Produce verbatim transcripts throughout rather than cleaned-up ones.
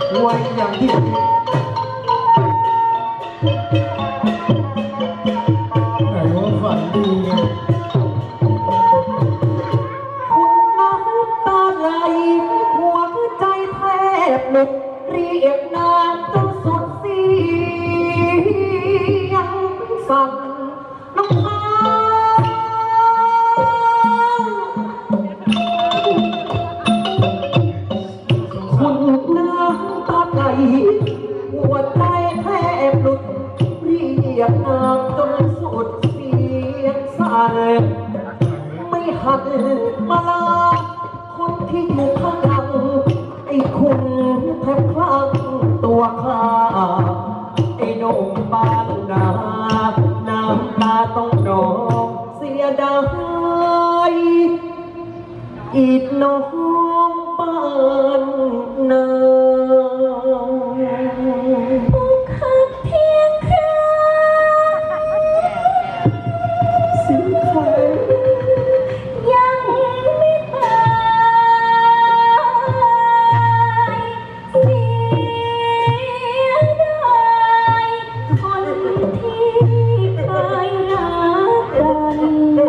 ไว้อย่างที่ไหนว่าฝันดีเนี่ยคุณน้ำตาไหลหัวใจแทบหลุดเรียกนามจนสุดเสียงสั่นน้ำตาคุณน้ำตาไหลหัวใจแทบหลุดเรียกนามจนสุดเสียงสั่นไม่หันมาลาคนที่อยู่ข้างหลังไอ้คุณแทบคลั่งตัวข้าไอ้หนุ่มบ้านนาน้ำตาต้องนองเสียดายอีกน้องบ้านนาบุกคักเพียงคราสิ่งใครยังไม่ตายเสียดายคนที่เคยรักกัน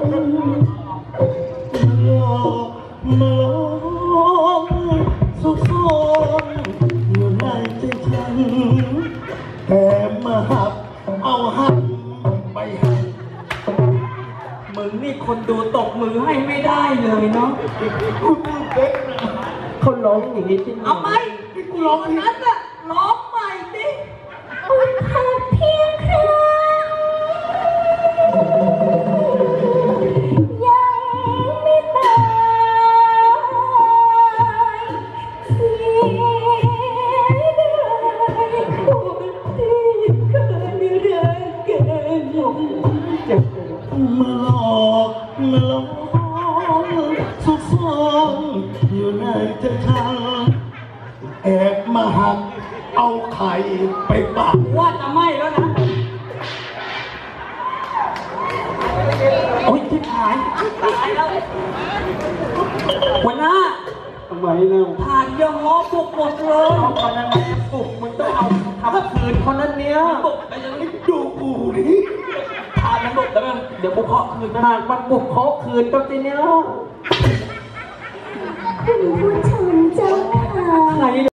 มาล้อมสุขสมอยู่ในใจฉันแต่มาหักเอาหักไปให้มึงนี่คนดูตบมือให้ไม่ได้เลยเนาะคุณพูดเป๊ะนะเขาร้องอย่างนี้จริงเอาไหมกูร้องนั้นอะร้องใหม่ดิคุณหักเพียงครั้งยังไม่ตายเสียดายคนที่เคยรักกันจะมาหลอกมาหลอกสุขสมอยู่ในใจฉันแอบมาหักเอาไข่ไปปากว่าจะไม่แล้วนะโอ๊ยที่หายตายแล้วหัวหน้าทำไมเล่าผ่านยังง้อปลุกหมดเลยเอาคนนั้นปลุกมันต้องเอาทำคืนคนนั้นเนี้ยปลุกไปยังไม่ดูกูนี่ผ่านมันปลุกแต่มันเดี๋ยวกูเคาะคืนผ่านมันปลุกเคาะคืนกับทีเนี้ยคุณผู้ชมเจ้าค่ะ